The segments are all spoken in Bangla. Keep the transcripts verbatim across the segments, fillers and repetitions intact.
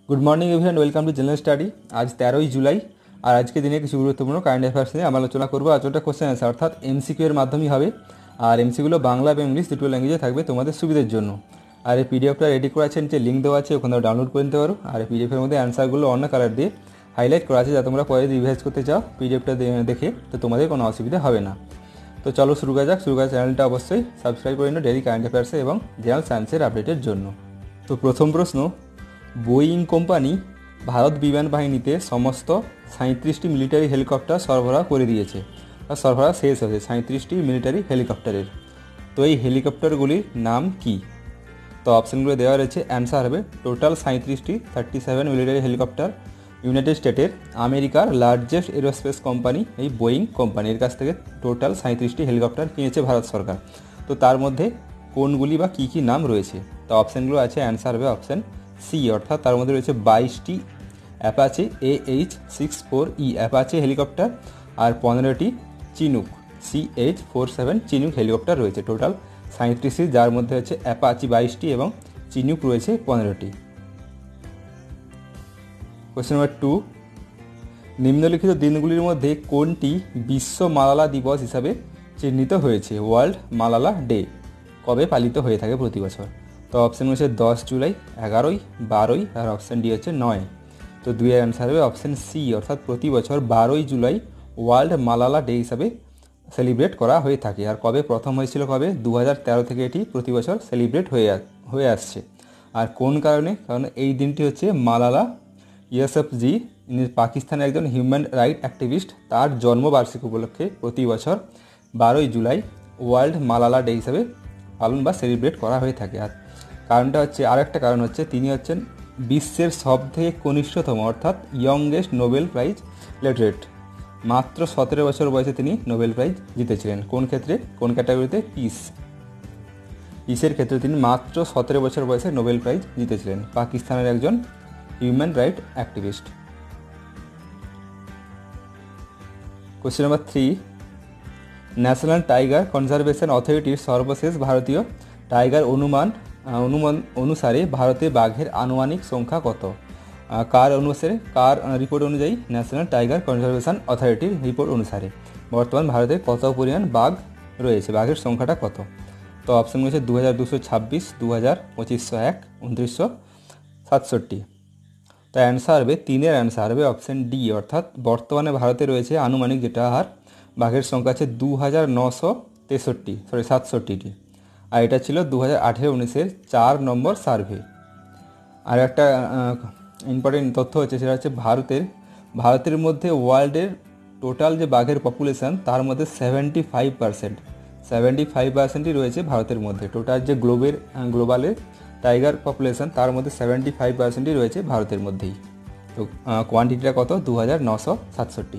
Good morning everyone, welcome to general study. आज तेरह जुलाई और आज के दिन কিছু গুরুত্বপূর্ণ কারেন্ট অ্যাফেয়ার্স নিয়ে আমরা আলোচনা করব। আজটা কোশ্চেন আনসার অর্থাৎ এমসিকিউ এর মাধ্যমেই হবে আর এমসিকিউগুলো বাংলা এবং ইংলিশ দুটো ল্যাঙ্গুয়েজে থাকবে তোমাদের সুবিধার জন্য। আর এই পিডিএফটা রেডি করা আছে, নিচে লিঙ্ক দেওয়া আছে, ওখানে ডাউনলোড করে নিতে পারো। আর এই পিডিএফের মধ্যে অ্যান্সারগুলো অন্য কালার দিয়ে হাইলাইট করা আছে, যা তোমরা পরে রিভাইজ করতে চাও পিডিএফটা দেখে, তো তোমাদের কোনো অসুবিধা হবে না। তো চলো শুরু করা যাক। শুরু করা চ্যানেলটা অবশ্যই সাবস্ক্রাইব করে নিও ডেইলি কারেন্ট অ্যাফেয়ার্সে এবং জেনারেল সায়েন্সের আপডেটের জন্য। তো প্রথম প্রশ্ন, বোয়িং কোম্পানি ভারত বিমান বাহিনীতে সমস্ত সাঁত্রিশটি মিলিটারি হেলিকপ্টার সরবরাহ করে দিয়েছে বা সরবরাহ শেষ হয়েছে সাঁত্রিশটি মিলিটারি হেলিকপ্টারের। তো এই হেলিকপ্টারগুলির নাম কি? তো অপশানগুলো দেওয়া রয়েছে। অ্যান্সার হবে টোটাল সাঁত্রিশটি thirty seven military helicopter United স্টেটের আমেরিকার লার্জেস্ট এরোস্পেস কোম্পানি এই বোয়িং কোম্পানির কাছ থেকে টোটাল সাঁত্রিশটি হেলিকপ্টার কিনেছে ভারত সরকার। তো তার মধ্যে কোনগুলি বা কী কী নাম রয়েছে? তো অপশানগুলো আছে। অ্যান্সার হবে অপশান সি, অর্থাৎ তার মধ্যে রয়েছে বাইশটি Apache A H six four E Apache helicopter আর পনেরোটি Chinook C H four seven Chinook helicopter রয়েছে। টোটাল সাঁত্রিশটি, যার মধ্যে হচ্ছে অ্যাপাচি বাইশটি এবং চিনুক রয়েছে পনেরোটি। কোয়েশ্চেন নাম্বার টু, নিম্নলিখিত দিনগুলির মধ্যে কোনটি বিশ্ব মালালা দিবস হিসাবে চিহ্নিত হয়েছে? ওয়ার্ল্ড মালালা ডে কবে পালিত হয়ে থাকে প্রতি বছর? তো অপশান হচ্ছে দশ জুলাই, এগারোই, বারোই আর অপশান ডি হচ্ছে নয়। তো দুইয়ের অ্যান্সার হবে অপশান সি, অর্থাৎ প্রতি বছর বারোই জুলাই ওয়ার্ল্ড মালালা ডে হিসাবে সেলিব্রেট করা হয়ে থাকে। আর কবে প্রথম হয়েছিল? কবে? দু হাজার তেরো থেকে এটি প্রতি বছর সেলিব্রেট হয়ে হয়ে আসছে। আর কোন কারণে? কারণ এই দিনটি হচ্ছে মালালা ইউসুফজি, ইনি পাকিস্তানের একজন হিউম্যান রাইট অ্যাক্টিভিস্ট, তার জন্মবার্ষিকী উপলক্ষে প্রতি বছর বারোই জুলাই ওয়ার্ল্ড মালালা ডে হিসাবে পালন বা সেলিব্রেট করা হয়ে থাকে। আর কারণটা হচ্ছে, আর একটা কারণ হচ্ছে, তিনি হচ্ছেন বিশ্বের সবথেকে কনিষ্ঠতম অর্থাৎ ইয়ংগেস্ট নোবেল প্রাইজ লেটারেট। মাত্র সতেরো বছর বয়সে তিনি নোবেল প্রাইজ জিতেছিলেন। কোন ক্ষেত্রে? কোন ক্যাটাগরিতে? পিস পিসের ক্ষেত্রে তিনি মাত্র সতেরো বছর বয়সে নোবেল প্রাইজ জিতেছিলেন। পাকিস্তানের একজন human right activist. Question number three, national tiger conservation অথরিটির সর্বশেষ ভারতীয় টাইগার অনুমান অনুমান অনুসারে ভারতে বাঘের আনুমানিক সংখ্যা কত? কার অনুসারে কার রিপোর্ট অনুযায়ী? ন্যাশনাল টাইগার কনজারভেশন অথরিটির রিপোর্ট অনুসারে বর্তমান ভারতে কত পরিমাণ বাঘ রয়েছে, বাঘের সংখ্যাটা কত? তো অপশান রয়েছে দু হাজার দুশো ছাব্বিশ, দু হাজার পঁচিশশো এক, উনত্রিশশো সাতষট্টি। তো অ্যান্সার হবে তিনের অ্যান্সার হবে অপশান ডি, অর্থাৎ বর্তমানে ভারতে রয়েছে আনুমানিক যেটা হার বাঘের সংখ্যা আছে দু হাজার নশো তেষট্টি সরি সাতষট্টিটি। আর এটা ছিল দু হাজার আঠেরো উনিশের চার নম্বর সার্ভে। আর একটা ইম্পর্টেন্ট তথ্য হচ্ছে, সেটা হচ্ছে ভারতের ভারতের মধ্যে ওয়ার্ল্ডের টোটাল যে বাঘের পপুলেশান, তার মধ্যে seventy five percent seventy five পার্সেন্টই রয়েছে ভারতের মধ্যে। টোটাল যে গ্লোবের গ্লোবালের টাইগার পপুলেশান, তার মধ্যে সেভেন্টি ফাইভ পার্সেন্টই রয়েছে ভারতের মধ্যেই। তো কোয়ান্টিটিটা কত? দু হাজার নশো সাতষট্টি।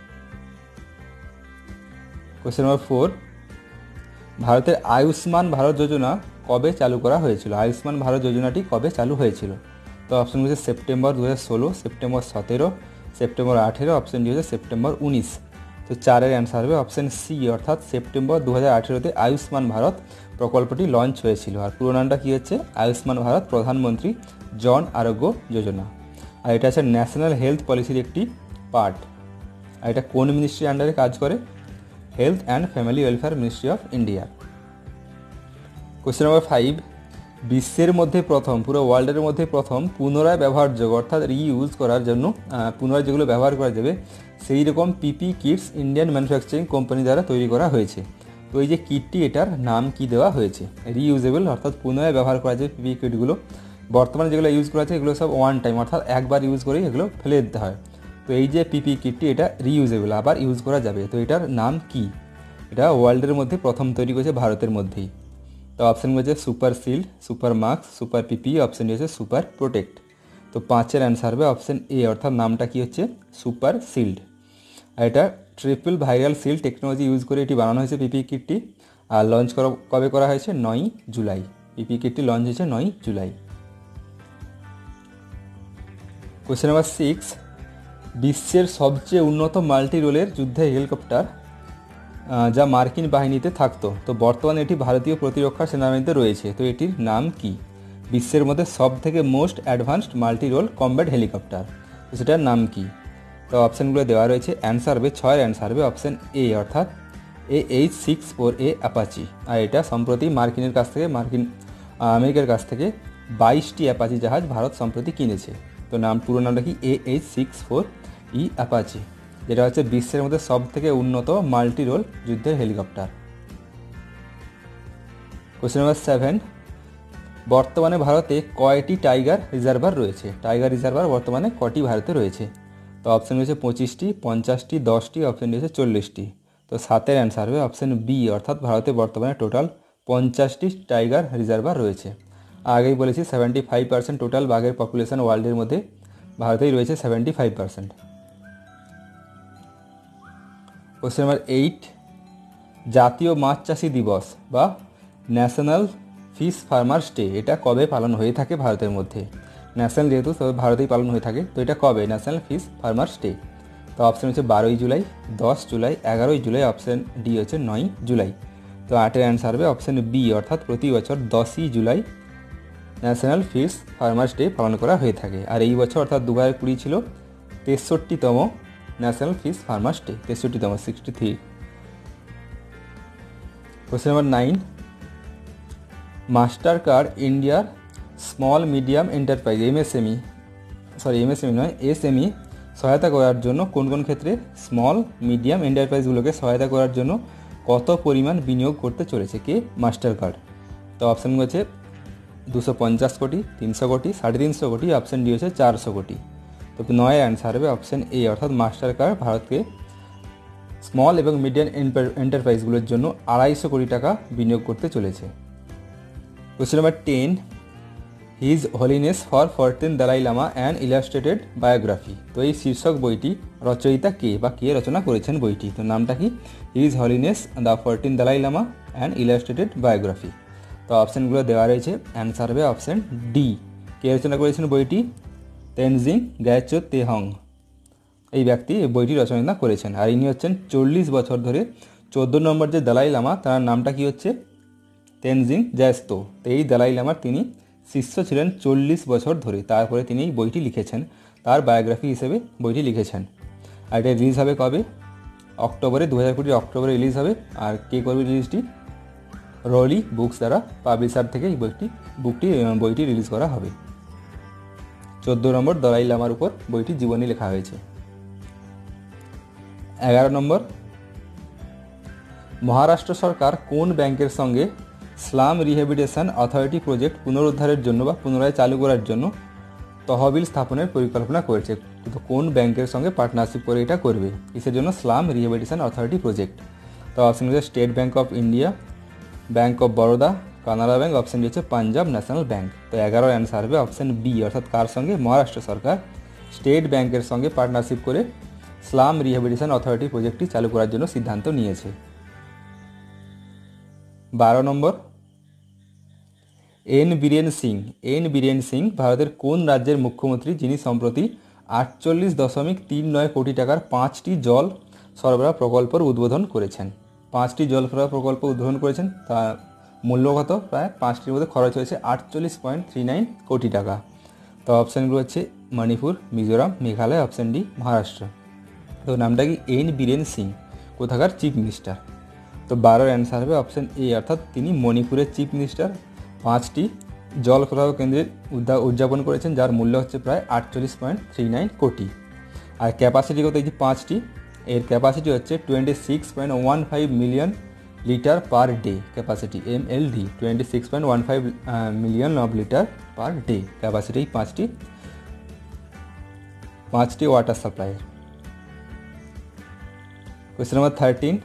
কোয়েশ্চেন নম্বর ফোর, ভারতের আয়ুষ্মান ভারত যোজনা কবে চালু করা হয়েছিল? আয়ুষ্মান ভারত যোজনাটি কবে চালু হয়েছিল? তো অপশান হচ্ছে সেপ্টেম্বর দু হাজার ষোলো, সেপ্টেম্বর সতেরো, সেপ্টেম্বর আঠেরো, অপশান ডি হচ্ছে সেপ্টেম্বর উনিশ। তো চারের অ্যান্সার হবে অপশান সি, অর্থাৎ সেপ্টেম্বর দু হাজার আঠেরোতে আয়ুষ্মান ভারত প্রকল্পটি লঞ্চ হয়েছিল। আর পুরো নামটা কী হচ্ছে? আয়ুষ্মান ভারত প্রধানমন্ত্রী জন আরোগ্য যোজনা। আর এটা হচ্ছে ন্যাশনাল হেলথ পলিসির একটি পার্ট। আর এটা কোন মিনিস্ট্রির আন্ডারে কাজ করে? Health and family welfare ministry of India. Question number five, বিশ্বের মধ্যে প্রথম, পুরো ওয়ার্ল্ডের মধ্যে প্রথম পুনরায় ব্যবহারযোগ্য অর্থাৎ রিইউজ করার জন্য পুনরায় যেগুলো ব্যবহার করা যাবে সেই রকম PP kits Indian manufacturing company দ্বারা তৈরি করা হয়েছে। তো এই যে কিটটি, এটার নাম কি দেওয়া হয়েছে? রিইউজেবল, অর্থাৎ পুনরায় ব্যবহার করা যায় পিপি কিটগুলো। বর্তমানে যেগুলো ইউজ করা আছে এগুলো সব ওয়ান টাইম, অর্থাৎ একবার ইউজ করেই এগুলো ফেলে দিতে হয়। তো এই যে পিপি কিটটি, এটা রিইউজেবল, আবার ইউজ করা যাবে। তো এটার নাম কি? এটা ওয়ার্ল্ডের মধ্যে প্রথম তৈরি করেছে ভারতের মধ্যেই। তো অপশান হচ্ছে super shield, super mask, super PP, option হচ্ছে সুপার প্রোটেক্ট। তো পাঁচের অ্যান্সার হবে অপশান এ, অর্থাৎ নামটা কি হচ্ছে? Super shield. আর এটা triple viral seal technology use করে এটি বানানো হয়েছে পিপি কিটটি। আর লঞ্চ করা কবে করা হয়েছে? নয় জুলাই। পিপি কিটটি লঞ্চ হয়েছে নয় জুলাই। কোয়েশ্চেন নাম্বার সিক্স, বিশ্বের সবচেয়ে উন্নত মাল্টি রোলের যুদ্ধে হেলিকপ্টার যা মার্কিন বাহিনীতে থাকতো, তো বর্তমানে এটি ভারতীয় প্রতিরক্ষা সেনাবাহিনীতে রয়েছে। তো এটির নাম কি? বিশ্বের মধ্যে সব থেকে most advanced multi role combat helicopter, তো সেটার নাম কি? তো অপশানগুলো দেওয়া রয়েছে। অ্যান্সার হবে ছয়ের অ্যান্সার হবে অপশান এ, অর্থাৎ A H six four A Apache. আর এটা সম্প্রতি মার্কিনের কাছ থেকে মার্কিন আমেরিকার কাছ থেকে বাইশটি অ্যাপাচি জাহাজ ভারত সম্প্রতি কিনেছে। তো নাম পুরো নামটা কি? A H six four E Apache, যেটা হচ্ছে বিশ্বের মধ্যে সব থেকে উন্নত মাল্টি রোল যুদ্ধের হেলিকপ্টার। কোশ্চেন নাম্বার সেভেন, বর্তমানে ভারতে কয়টি টাইগার রিজার্ভার রয়েছে? টাইগার রিজার্ভার বর্তমানে কটি ভারতে রয়েছে? তো অপশান রয়েছে পঁচিশটি, পঞ্চাশটি, দশটি, অপশান রয়েছে চল্লিশটি। তো সাতের অ্যান্সার হবে অপশান বি, অর্থাৎ ভারতে বর্তমানে টোটাল পঞ্চাশটি টাইগার রিজার্ভার রয়েছে। আগেই বলেছি সেভেন্টি ফাইভ পার্সেন্ট টোটাল বাঘের পপুলেশন ওয়ার্ল্ডের মধ্যে ভারতেই রয়েছে seventy five percent. Question number eight, জাতীয় মাছ চাষী দিবস বা ন্যাশনাল ফিশ ফার্মার্স ডে এটা কবে পালন হয়ে থাকে ভারতের মধ্যে? ন্যাশনাল যেহেতু তবে ভারতেই পালন হয়ে থাকে, তো এটা কবে ন্যাশনাল ফিশ ফার্মার্স ডে? তো অপশান হচ্ছে বারোই জুলাই, দশ জুলাই, এগারোই জুলাই, অপশান ডি হচ্ছে নয় জুলাই। তো আটের অ্যান্সার হবে অপশান বি, অর্থাৎ প্রতি বছর দশই জুলাই ন্যাশনাল ফিশ ফার্মার্স ডে পালন করা হয়ে থাকে। আর এই বছর অর্থাৎ দু হাজার কুড়ি ছিল তেষট্টিতম ন্যাশনাল ফিশ ফার্মার্স ডে, তেষট্টিতম sixty three. Question number nine, Master Card ইন্ডিয়ার small medium enterprise MSME sorry MSME নয় এসএমই সহায়তা করার জন্য কোন কোন ক্ষেত্রে স্মল মিডিয়াম এন্টারপ্রাইজগুলোকে সহায়তা করার জন্য কত পরিমাণ বিনিয়োগ করতে চলেছে কে মাস্টার কার্ড? তো অপশানগুলো হচ্ছে দুশো পঞ্চাশ কোটি, তিনশো কোটি, সাড়ে তিনশো কোটি, অপশান ডি হচ্ছে চারশো কোটি। তো নয় অ্যান্সার হবে অপশান এ, অর্থাৎ মাস্টার কার্ড ভারতকে স্মল এবং মিডিয়াম এন্টারপ্রাইজগুলোর জন্য আড়াইশো কোটি টাকা বিনিয়োগ করতে চলেছে। Question number ten, his holiness for fourteen Dalai Lama and illustrated biography. তো এই শীর্ষক বইটি রচয়িতা কে বা কে রচনা করেছেন বইটি? তো নামটা কি? His holiness the fourteen Dalai Lama and illustrated biography. তো অপশানগুলো দেওয়া রয়েছে। অ্যান্সার হবে অপশান ডি। কে রচনা করেছেন বইটি? তেনজিং গ্যাচো তেহং এই ব্যক্তি এই বইটি রচনা করেছেন। আর ইনি হচ্ছেন চল্লিশ বছর ধরে চোদ্দ নম্বর যে দালাই লামা, তার নামটা কি হচ্ছে? তেনজিং গ্যাচো। তো এই দালাই লামার তিনি শিষ্য ছিলেন চল্লিশ বছর ধরে, তারপরে তিনি এই বইটি লিখেছেন, তার বায়োগ্রাফি হিসেবে বইটি লিখেছেন। আর এটা রিলিজ হবে কবে? অক্টোবরে, দু হাজার কুড়ি অক্টোবরে রিলিজ হবে। আর কে করবে রিলিজটি? রলি বুকস দ্বারা পাবলিশার থেকে এই বইটি বুকটি বইটি রিলিজ করা হবে। চোদ্দ নম্বর দলাই লামার উপর বইটি জীবনী লেখা হয়েছে। এগারো নম্বর, মহারাষ্ট্র সরকার কোন ব্যাংকের সঙ্গে স্লাম রিহ্যাবিলিটেশন অথরিটি প্রজেক্ট পুনরুদ্ধারের জন্য বা পুনরায় চালু করার জন্য তহবিল স্থাপনের পরিকল্পনা করেছে? তো কোন ব্যাংকের সঙ্গে পার্টনারশিপ করে এটা করবে? কিসের জন্য? Slum rehabilitation authority project. তো অপশন হচ্ছে State Bank of India, Bank of Baroda, Canara bank, option হচ্ছে পাঞ্জাব ন্যাশনাল ব্যাংক। তো এগারো অ্যান্সার হবে অপশন বি, অর্থাৎ কার সঙ্গে? মহারাষ্ট্র সরকার স্টেট ব্যাংকের সঙ্গে পার্টনারশিপ করে স্লাম রিহ্যাবিলিটেশন অথরিটি প্রজেক্টটি চালু করার জন্য সিদ্ধান্ত নিয়েছে। বারো নম্বর, এন বীরেন সিং এন বীরেন সিং ভারতের কোন রাজ্যের মুখ্যমন্ত্রী, যিনি সম্প্রতি আটচল্লিশ দশমিক তিন নয় কোটি টাকার পাঁচটি জল সরবরাহ প্রকল্পের উদ্বোধন করেছেন? পাঁচটি জল সরবরাহ প্রকল্প উদ্বোধন করেছেন, তা মূল্যগত প্রায় পাঁচটির মধ্যে খরচ হয়েছে আটচল্লিশ পয়েন্ট থ্রি নাইন কোটি টাকা। তো অপশানগুলো হচ্ছে মণিপুর, মিজোরাম, মেঘালয়, অপশান ডি মহারাষ্ট্র। তো নামটা কি? এন বীরেন সিং কোথাকার চিফ মিনিস্টার? তো বারোর অ্যান্সার হবে অপশান এ, অর্থাৎ তিনি মণিপুরের চিফ মিনিস্টার। পাঁচটি জল সরবরাহ কেন্দ্রের উদযাপন করেছেন, যার মূল্য হচ্ছে প্রায় আটচল্লিশ পয়েন্ট থ্রি নাইন কোটি। আর ক্যাপাসিটি কত? এই যে পাঁচটি, এর ক্যাপাসিটি হচ্ছে twenty six point one five million litre per day capacity, M L D twenty six point one five million of litre per day capacity এই পাঁচটি পাঁচটি ওয়াটার সাপ্লাইয়ের। কোয়েশ্চেন নাম্বার থার্টিন,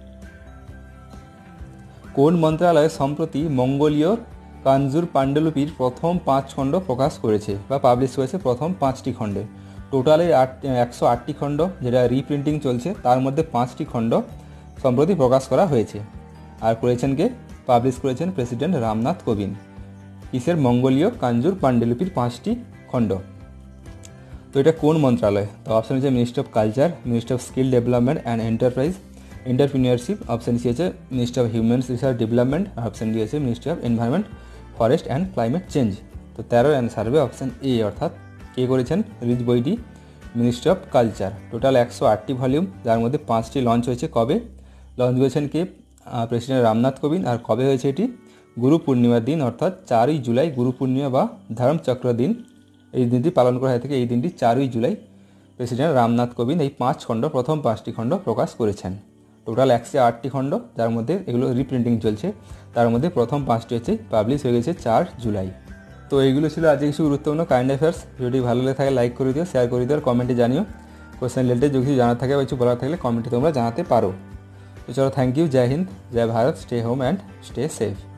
কোন মন্ত্রণালয় সম্প্রতি মঙ্গোলীয় কাঞ্জুর পাণ্ডুলিপির প্রথম পাঁচ খণ্ড প্রকাশ করেছে বা পাবলিশ করেছে? প্রথম পাঁচটি খণ্ডে টোটালে আট একশো আটটি খণ্ড যেটা রিপ্রিন্টিং চলছে, তার মধ্যে পাঁচটি খণ্ড সম্প্রতি প্রকাশ করা হয়েছে। আর করেছেন কে? পাবলিশ করেছেন প্রেসিডেন্ট রামনাথ কোবিন্দ। কিসের? মঙ্গোলীয় কাঞ্জুর পাণ্ডুলিপির পাঁচটি খণ্ড। তো এটা কোন মন্ত্রণালয়? তো অপশন হচ্ছে ministry of culture, ministry of skill development and enterprise entrepreneurship, option C হচ্ছে ministry of human resource development, option D হচ্ছে ministry of environment, forest and climate change. তো তেরোর অ্যান্সার হবে অপশান এ, অর্থাৎ কে করেছেন রিলিজ বইটি? Ministry of culture. টোটাল একশো আটটি ভলিউম, যার মধ্যে পাঁচটি লঞ্চ হয়েছে। কবে লঞ্চ করেছেন কে? প্রেসিডেন্ট রামনাথ কোবিন্দ। আর কবে হয়েছে এটি? গুরু পূর্ণিমার দিন, অর্থাৎ চারই জুলাই গুরু পূর্ণিমা বা ধর্মচক্র দিন এই দিনটি পালন করা হয়ে থাকে। এই দিনটি চারই জুলাই প্রেসিডেন্ট রামনাথ কোবিন্দ এই পাঁচ খণ্ড প্রথম পাঁচটি খণ্ড প্রকাশ করেছেন। টোটাল একশো আটটি খণ্ড, যার মধ্যে এগুলো রিপ্রিন্টিং চলছে। তার মধ্যে প্রথম পাঁচটি হচ্ছে পাবলিশ হয়ে গেছে চার জুলাই। তো এইগুলো ছিল আজকে কিছু গুরুত্বপূর্ণ কারেন্ট অ্যাফেয়ার্স। যদি ভালো লাগে থাকে লাইক করে দিও, শেয়ার করে দিও, আর কমেন্টে জানিও। কোশ্চেন রিলেটেড যদি কিছু জানার থাকে বা কিছু বলার থাকলে কমেন্টে তোমরা জানাতে পারো। তো চলো, thank you, Jai Hind, Jai Bharat, stay home and stay safe.